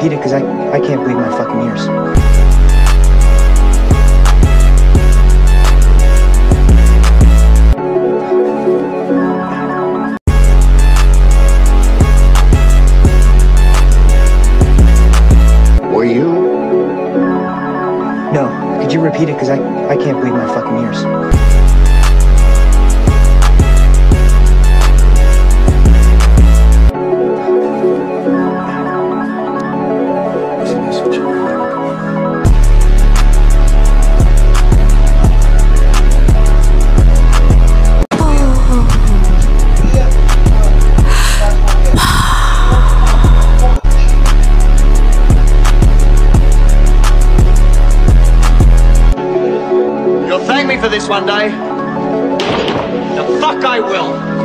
repeat it? Because I can't believe my fucking ears. Were you? No. Could you repeat it? Because I can't believe my fucking ears. You'll thank me for this one day. The fuck I will.